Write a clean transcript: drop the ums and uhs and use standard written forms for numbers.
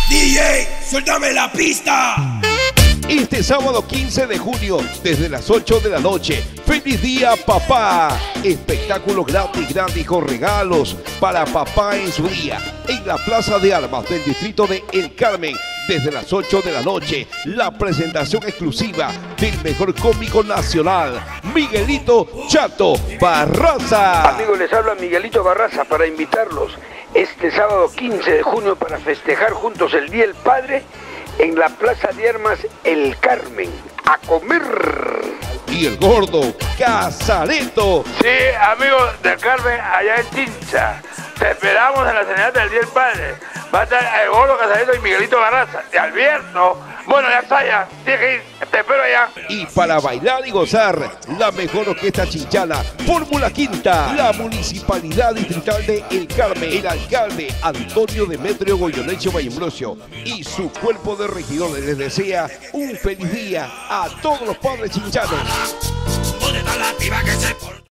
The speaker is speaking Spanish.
DJ, suéltame la pista. Este sábado 15 de junio, desde las 8 de la noche, ¡feliz día papá! Espectáculo gratis con regalos para papá en su día, en la Plaza de Armas del distrito de El Carmen, desde las 8 de la noche, la presentación exclusiva del mejor cómico nacional, Miguelito Chato Barraza. Amigos, les habla Miguelito Barraza para invitarlos este sábado 15 de junio para festejar juntos el Día del Padre en la Plaza de Armas El Carmen, a comer. Y el gordo Casareto. Sí, amigos del Carmen, allá en Chincha. Te esperamos en la señal del Día del Padre. Va a estar el gordo Casareto y Miguelito Barraza. De Alberto. Bueno, ya está, ya. Te espero allá. Y para bailar y gozar, la mejor orquesta chinchana, Fórmula Quinta, la Municipalidad Distrital de El Carmen, el alcalde Antonio Demetrio Goyoneche Vallambrosio y su cuerpo de regidores les desea un feliz día a todos los padres chinchanos.